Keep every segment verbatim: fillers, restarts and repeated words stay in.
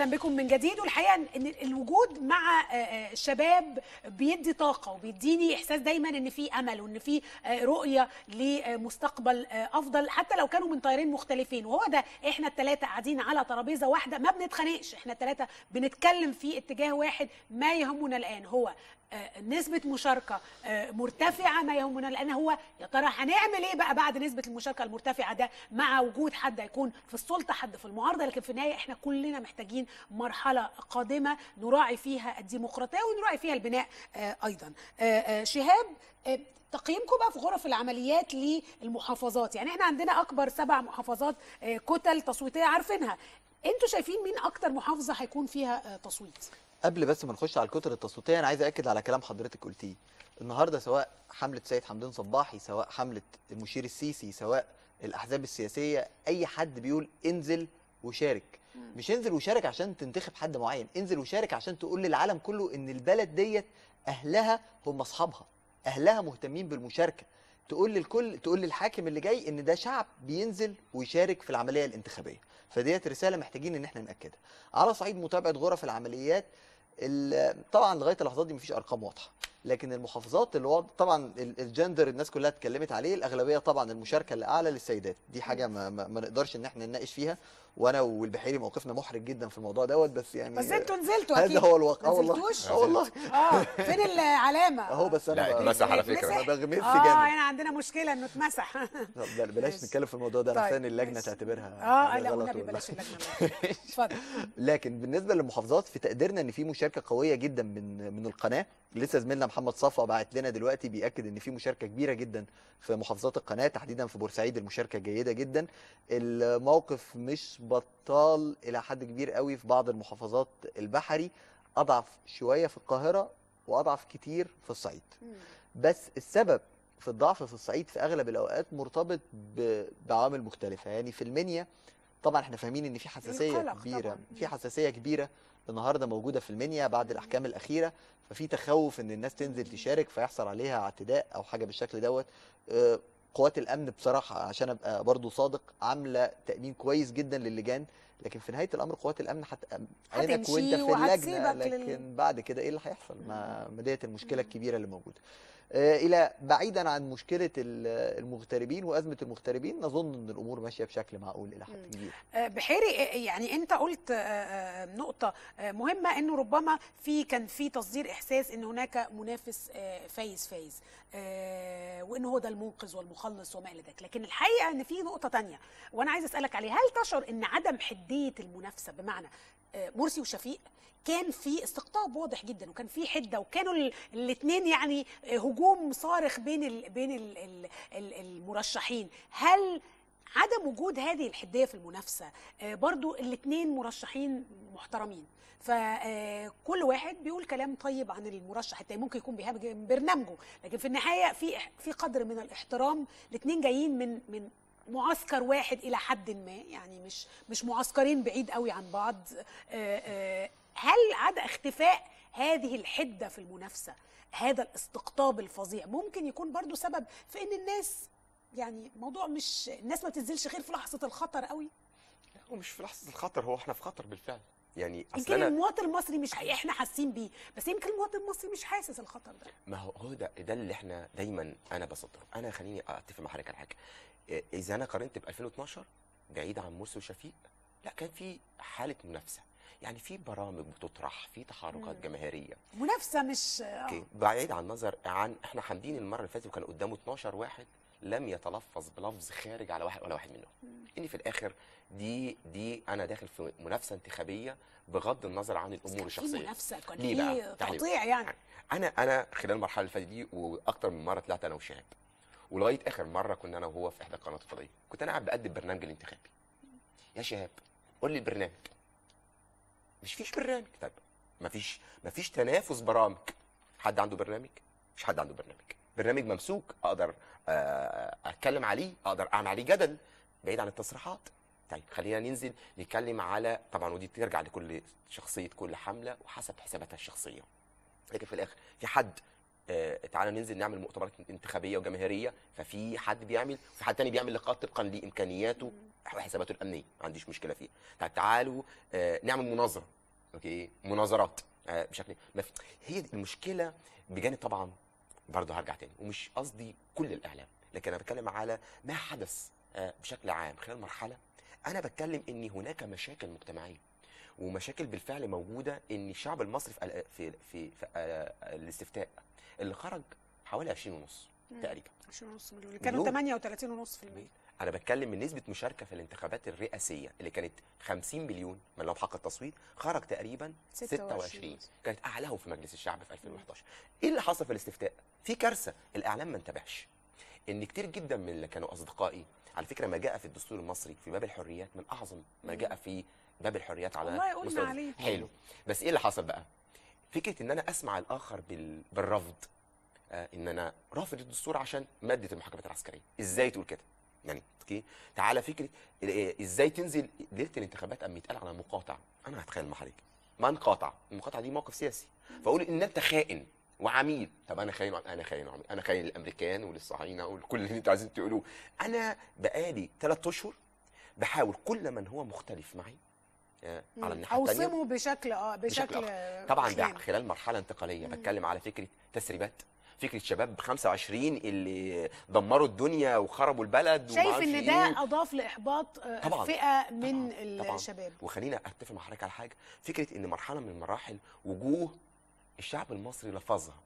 اهلا بكم من جديد. والحقيقه ان الوجود مع الشباب بيدي طاقه وبيديني احساس دايما ان في امل وان في رؤيه لمستقبل افضل، حتى لو كانوا من تيارين مختلفين. وهو ده، احنا الثلاثه قاعدين على ترابيزه واحده، ما بنتخانقش، احنا الثلاثه بنتكلم في اتجاه واحد. ما يهمنا الان هو نسبة مشاركة مرتفعة، ما يهمنا الآن هو يا ترى هنعمل إيه بقى بعد نسبة المشاركة المرتفعة ده، مع وجود حد هيكون في السلطة حد في المعارضة. لكن في النهاية إحنا كلنا محتاجين مرحلة قادمة نراعي فيها الديمقراطية ونراعي فيها البناء أيضا. شهاب، تقييمكم بقى في غرف العمليات للمحافظات، يعني إحنا عندنا أكبر سبع محافظات كتل تصويتية عارفينها، أنتوا شايفين مين أكتر محافظة هيكون فيها تصويت؟ قبل بس ما نخش على الكتل التصويتيه، انا عايز اكد على كلام حضرتك قلتيه النهارده، سواء حمله سيد حمدان صباحي، سواء حمله المشير السيسي، سواء الاحزاب السياسيه، اي حد بيقول انزل وشارك. مش انزل وشارك عشان تنتخب حد معين، انزل وشارك عشان تقول للعالم كله ان البلد ديت اهلها هم اصحابها، اهلها مهتمين بالمشاركه. تقول للكل، تقول للحاكم اللي جاي ان ده شعب بينزل ويشارك في العمليه الانتخابيه. فديت رساله محتاجين ان احنا ناكدها. على صعيد متابعه غرف العمليات، طبعا لغايه اللحظات دي مفيش ارقام واضحه، لكن المحافظات اللي واضح طبعا الجندر الناس كلها اتكلمت عليه، الاغلبيه طبعا المشاركه الاعلى للسيدات، دي حاجه ما, ما, ما نقدرش ان احنا نناقش فيها، وانا والبحيري موقفنا محرج جدا في الموضوع دوت، بس يعني بس انتوا نزلتوا اكيد. هذا هو الواقع. اه والله اه والله اه فين العلامه اهو، بس انا لا اتمسح على فكره، انا بغمس اه جامد. هنا عندنا مشكله انه اتمسح. بلاش نتكلم في الموضوع ده، انا طيب ثاني اللجنه تعتبرها اه لا والنبي بلاش اللجنه. اتفضل. لكن بالنسبه للمحافظات، في تقديرنا ان في مشاركه قويه جدا من من القناه. لسه زميلنا محمد صفا بعت لنا دلوقتي بياكد ان في مشاركه كبيره جدا في محافظات القناه، تحديدا في بورسعيد المشاركه جيده جدا. الموقف مش بطال الى حد كبير قوي في بعض المحافظات البحري، اضعف شويه في القاهره واضعف كتير في الصعيد. بس السبب في الضعف في الصعيد في اغلب الاوقات مرتبط بعوامل مختلفه. يعني في المنيا طبعا احنا فاهمين ان في حساسيه كبيره طبعاً. في حساسيه كبيره النهارده موجوده في المنيا بعد الاحكام الاخيره، ففي تخوف ان الناس تنزل تشارك فيحصل عليها اعتداء او حاجه بالشكل دوت. قوات الامن بصراحه عشان ابقى برضو صادق عامله تامين كويس جدا للجان، لكن في نهايه الامر قوات الامن حت... عينك وانت في اللجنه، لكن لل... بعد كده ايه اللي هيحصل؟ ما ديت المشكله الكبيره اللي موجوده. الى بعيدا عن مشكله المغتربين وازمه المغتربين، نظن ان الامور ماشيه بشكل معقول الى حد كبير. بحيري، يعني انت قلت نقطه مهمه، انه ربما في كان في تصدير احساس ان هناك منافس فايز فايز وانه هو ده المنقذ والمخلص وما الى ذلك، لكن الحقيقه ان في نقطه ثانيه وانا عايز اسالك عليها. هل تشعر ان عدم حديه المنافسه، بمعنى مرسي وشفيق كان في استقطاب واضح جدا وكان في حده وكانوا الاثنين يعني هجوم صارخ بين ال بين ال ال ال المرشحين، هل عدم وجود هذه الحديه في المنافسه، برضو الاثنين مرشحين محترمين، فكل واحد بيقول كلام طيب عن المرشح التاني، ممكن يكون بيهاجم برنامجه، لكن في النهايه في في قدر من الاحترام، الاثنين جايين من من معسكر واحد الى حد ما، يعني مش مش معسكرين بعيد قوي عن بعض. هل عدا اختفاء هذه الحده في المنافسه، هذا الاستقطاب الفظيع، ممكن يكون برضو سبب في ان الناس، يعني موضوع مش الناس ما تنزلش غير في لحظه الخطر قوي؟ لا هو مش في لحظه الخطر، هو احنا في خطر بالفعل. يعني يمكن المواطن المصري مش احنا حاسين بيه، بس يمكن المواطن المصري مش حاسس الخطر ده. ما هو هو ده ده اللي احنا دايما انا بصدره. انا خليني اتفق مع حضرتك على حاجه، اذا انا قارنت ب ألفين واثناشر بعيد عن مرسي وشفيق، لا كان في حاله منافسه، يعني في برامج بتطرح، في تحركات جماهيريه، منافسه مش اوكي. بعيد عن النظر عن احنا حامدين المره اللي فاتت وكان قدامه اتناشر واحد لم يتلفظ بلفظ خارج على واحد ولا واحد منهم. ان في الاخر دي دي انا داخل في منافسه انتخابيه بغض النظر عن الامور الشخصيه. في منافسه، كان في تقطيع يعني. انا انا خلال المرحله اللي فاتت دي واكتر من مره طلعت انا وشهاب، ولغايه اخر مره كنا انا وهو في احدى القنوات الفضائيه، كنت انا قاعد بقدم برنامج الانتخابي. يا شهاب قول لي البرنامج. مش فيش برنامج. طيب ما فيش ما فيش تنافس برامج. حد عنده برنامج؟ مش حد عنده برنامج. برنامج ممسوك اقدر اتكلم عليه، اقدر اعمل عليه جدل بعيد عن التصريحات. طيب خلينا ننزل نتكلم على، طبعا ودي ترجع لكل شخصيه كل حمله وحسب حساباتها الشخصيه، لكن في الاخر في حد آه تعالى ننزل نعمل مؤتمرات انتخابيه وجماهيريه، ففي حد بيعمل وفي حد تاني بيعمل لقاءات طبقا لامكانياته وحساباته الامنيه، ما عنديش مشكله فيها. طيب تعالوا آه نعمل مناظره، اوكي، مناظرات آه بشكل ما في. هي دي المشكله بجانب طبعا، برضه هرجع تاني ومش قصدي كل الاعلام، لكن انا بتكلم على ما حدث آه بشكل عام خلال مرحله. انا بتكلم ان هناك مشاكل مجتمعيه ومشاكل بالفعل موجوده، ان الشعب المصري في في في, في الاستفتاء اللي خرج حوالي عشرين ونص تقريبا، عشرين ونص مليون، كانوا ثمانية وثلاثين ونص في المية. انا بتكلم من نسبه مشاركه في الانتخابات الرئاسيه اللي كانت خمسين مليون من لو حق التصويت، خرج تقريبا ستة وعشرين، كانت اعلاهم في مجلس الشعب في ألفين وأحد عشر. ايه اللي حصل في الاستفتاء؟ في كارثه، الاعلام ما انتبهش. ان كتير جدا من اللي كانوا اصدقائي، على فكره ما جاء في الدستور المصري في باب الحريات من اعظم ما جاء في باب الحريات على والله قلنا عليه حلو. بس ايه اللي حصل بقى؟ فكره ان انا اسمع الاخر بال... بالرفض، آه ان انا رافض الدستور عشان ماده المحاكمات العسكريه. ازاي تقول كده؟ يعني اوكي، تعالى فكره ازاي تنزل ليله الانتخابات اما يتقال على مقاطع. انا هتخيل مع حضرتك من قاطع، المقاطعه دي موقف سياسي، فاقول ان انت خائن وعميل. طب انا خاين، انا خاين وعميل، انا خاين للامريكان وللصهاينه ولكل اللي انتوا عايزين تقولوه. انا بقالي ثلاث اشهر بحاول كل من هو مختلف معي آه على الناحيه الثانيه اوصمه بشكل اه بشكل, بشكل طبعا ده خلال مرحله انتقاليه. مم. بتكلم على فكره تسريبات، فكره شباب خمسة وعشرين اللي دمروا الدنيا وخربوا البلد. شايف ان ده اضاف لاحباط طبعاً فئه من طبعاً الشباب. وخلينا اتفق مع حضرتك على حاجه، فكره ان مرحله من المراحل وجوه الشعب المصري لفظها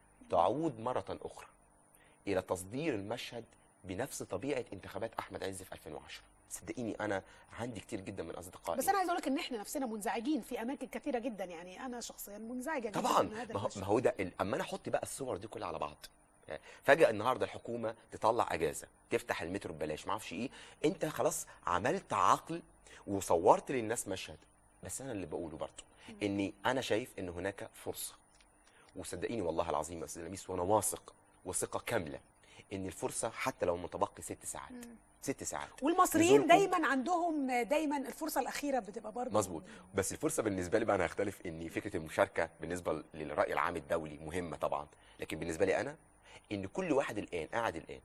تعود مره اخرى الى تصدير المشهد بنفس طبيعه انتخابات احمد عز في ألفين وعشرة. صدقيني انا عندي كتير جدا من اصدقائي، بس انا عايز اقول لك ان احنا نفسنا منزعجين في اماكن كثيره جدا. يعني انا شخصيا منزعجه جدا طبعا. من هذا ما هو, المشهد. ما هو ده اما انا احط بقى الصور دي كلها على بعض، فجاه النهارده الحكومه تطلع اجازه، تفتح المترو ببلاش، ما اعرفش ايه، انت خلاص عملت عقل وصورت للناس مشهد. بس انا اللي بقوله برضه اني انا شايف ان هناك فرصه، وصدقيني والله العظيم يا استاذ لميس وانا واثق وثقه كامله ان الفرصه حتى لو متبقي ست ساعات مم. ست ساعات. والمصريين دايما عندهم دايما الفرصه الاخيره بتبقى برضه مظبوط. بس الفرصه بالنسبه لي بقى انا هختلف، ان فكره المشاركه بالنسبه للراي العام الدولي مهمه طبعا، لكن بالنسبه لي انا ان كل واحد الان قاعد الان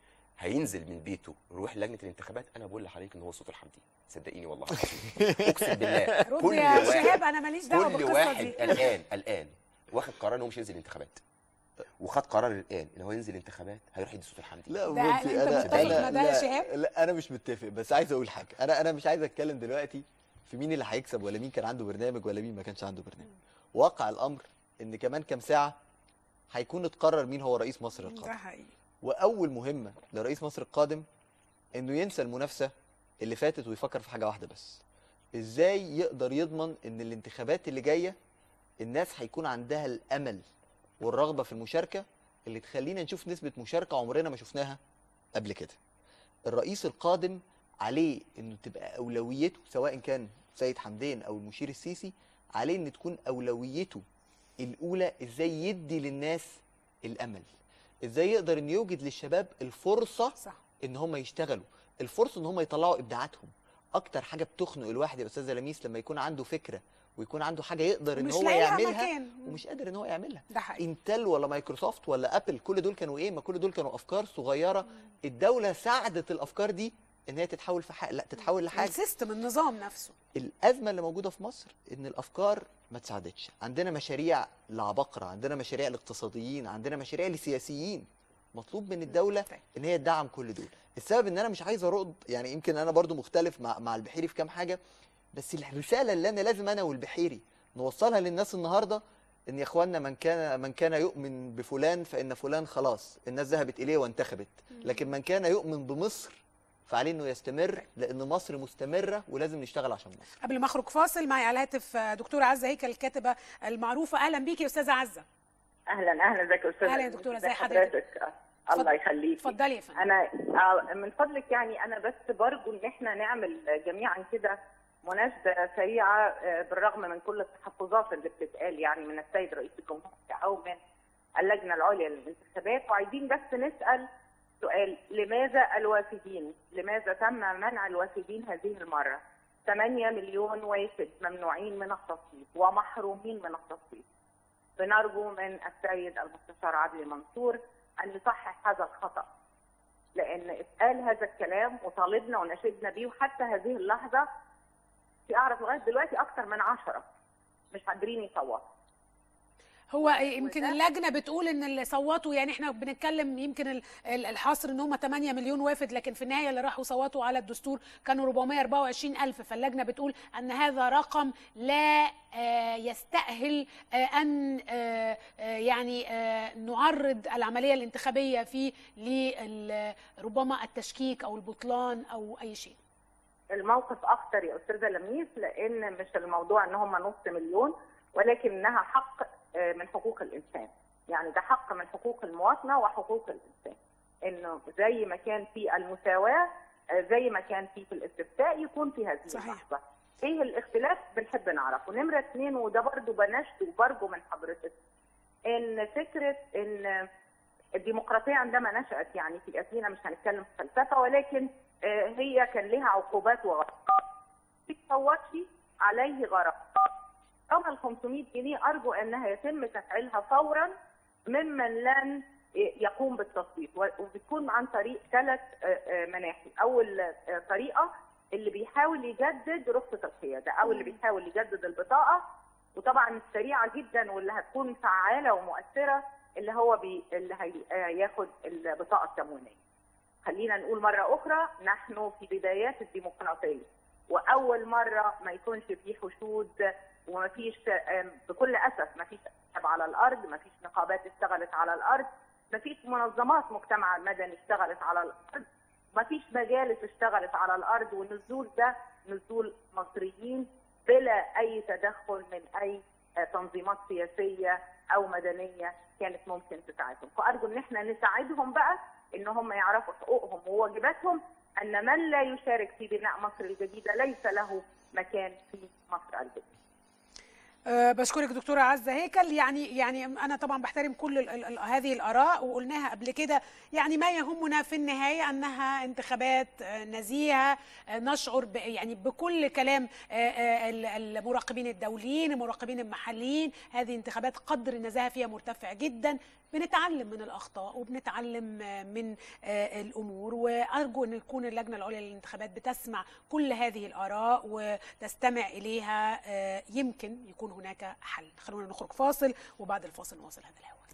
هينزل من بيته يروح لجنه الانتخابات، انا بقول لحضرتك ان هو صوت الحمدي. صدقيني والله اقسم بالله. كل يا شهاب انا ماليش دعوه كل بالقصه واحد دي. الان الان واخد قرار ان هو مش هينزل انتخابات، وخد قرار الان ان هو ينزل انتخابات، هيروح يدي صوت الحمدي. لا ده بصي، انت انا متفق انا مع ده يا شهاب؟ لا, لا انا مش متفق، بس عايز اقول حاجه. انا انا مش عايز اتكلم دلوقتي في مين اللي هيكسب ولا مين كان عنده برنامج ولا مين ما كانش عنده برنامج. واقع الامر ان كمان كام ساعه هيكون اتقرر مين هو رئيس مصر القادم. ده حقيقي. واول مهمه لرئيس مصر القادم انه ينسى المنافسه اللي فاتت ويفكر في حاجه واحده بس: ازاي يقدر يضمن ان الانتخابات اللي جايه الناس هيكون عندها الامل والرغبه في المشاركه اللي تخلينا نشوف نسبه مشاركه عمرنا ما شفناها قبل كده. الرئيس القادم عليه انه تبقى اولويته، سواء كان سيد حمدين او المشير السيسي، عليه ان تكون اولويته الاولى ازاي يدي للناس الامل، ازاي يقدر ان يوجد للشباب الفرصه صح. ان هم يشتغلوا، الفرصه ان هم يطلعوا ابداعاتهم. اكتر حاجه بتخنق الواحد يا استاذه لميس لما يكون عنده فكره ويكون عنده حاجه يقدر ان هو يعملها مكان. ومش قادر ان هو يعملها. ده حقيقي. انتل ولا مايكروسوفت ولا ابل، كل دول كانوا ايه؟ ما كل دول كانوا افكار صغيره. الدوله ساعدت الافكار دي ان هي تتحول في حاجه، لا تتحول لحاجه. السيستم، النظام نفسه. الازمه اللي موجوده في مصر ان الافكار ما تساعدتش. عندنا مشاريع لعبقره، عندنا مشاريع لاقتصاديين، عندنا مشاريع لسياسيين. مطلوب من الدوله ان هي تدعم كل دول. السبب ان انا مش عايز ارد، يعني يمكن انا برضو مختلف مع مع البحيري في كام حاجه، بس الرساله اللي انا لازم انا والبحيري نوصلها للناس النهارده ان يا اخوانا من كان من كان يؤمن بفلان فان فلان خلاص الناس ذهبت اليه وانتخبت، لكن من كان يؤمن بمصر فعليه انه يستمر، لان مصر مستمره ولازم نشتغل عشان مصر. قبل ما اخرج فاصل معي على الهاتف دكتوره عزه هيكل الكاتبه المعروفه. اهلا بيكي يا استاذه عزه. اهلا اهلا، ازيك يا استاذه؟ اهلا يا دكتوره، ازي حضرتك؟ الله يخليكي. اتفضلي يا فندم. انا من فضلك يعني انا بس برضو ان احنا نعمل جميعا كده مناسبه سريعه بالرغم من كل التحفظات اللي بتتقال يعني من السيد رئيس الجمهوريه او من اللجنه العليا للانتخابات، وعايزين بس نسال سؤال: لماذا الوافدين؟ لماذا تم منع الوافدين هذه المره؟ ثمانية مليون وافد ممنوعين من التصويت ومحرومين من التصويت. بنرجو من السيد المستشار عدلي منصور ان يصحح هذا الخطا، لان اتقال هذا الكلام وطالبنا وناشدنا بيه، وحتى هذه اللحظه في اعرف لغايه دلوقتي اكثر من عشرة مش قادرين يصوتوا. هو يمكن اللجنه بتقول ان اللي صوتوا، يعني احنا بنتكلم يمكن الحصر ان هم ثمانية مليون وافد، لكن في النهايه اللي راحوا صوتوا على الدستور كانوا أربعمائة وأربعة وعشرين ألف، فاللجنه بتقول ان هذا رقم لا يستأهل ان يعني نعرض العمليه الانتخابيه فيه لربما التشكيك او البطلان او اي شيء. الموقف اخطر يا استاذه لميس، لان مش الموضوع ان هم نص مليون، ولكنها حق من حقوق الانسان، يعني ده حق من حقوق المواطنه وحقوق الانسان، انه زي ما كان في المساواه زي ما كان في في الاستفتاء يكون في هذه اللحظه. ايه الاختلاف؟ بنحب نعرفه. نمره اثنين، وده برضه بنشد وبرجو من حضرتك، ان فكره ان الديمقراطيه عندما نشأت، يعني في اثينا مش هنتكلم في فلسفه، ولكن هي كان لها عقوبات وغرامات. في صوتي عليه غرامه. رقم ال خمسمائة جنيه ارجو انها يتم تفعيلها فورا ممن لن يقوم بالتصويت، وبتكون عن طريق ثلاث مناحي. اول طريقه اللي بيحاول يجدد رخصه القياده او اللي بيحاول يجدد البطاقه، وطبعا السريعه جدا واللي هتكون فعاله ومؤثره اللي هو بي اللي هياخد البطاقه التموينيه. خلينا نقول مره اخرى، نحن في بدايات الديمقراطيه، واول مره ما يكونش فيه حشود وما فيش، بكل اسف ما فيش شباب على الارض، ما فيش نقابات اشتغلت على الارض، ما فيش منظمات مجتمع مدني اشتغلت على الارض، ما فيش مجالس اشتغلت على الارض، والنزول ده نزول مصريين بلا اي تدخل من اي تنظيمات سياسيه او مدنيه كانت ممكن تساعدهم. فارجو ان احنا نساعدهم بقى ان هم يعرفوا حقوقهم وواجباتهم، ان من لا يشارك في بناء مصر الجديده ليس له مكان في مصر الجديده. أه بشكرك دكتورة عزة هيكل. يعني يعني أنا طبعا بحترم كل ال ال هذه الآراء، وقلناها قبل كده. يعني ما يهمنا في النهاية أنها انتخابات نزيهة، نشعر ب يعني بكل كلام المراقبين الدوليين، المراقبين المحليين. هذه انتخابات قدر النزاهة فيها مرتفع جدا. بنتعلم من الأخطاء وبنتعلم من الأمور، وأرجو أن تكون اللجنة العليا للانتخابات بتسمع كل هذه الآراء وتستمع إليها. يمكن يكون هناك حل. خلونا نخرج فاصل، وبعد الفاصل نواصل هذا الحوار.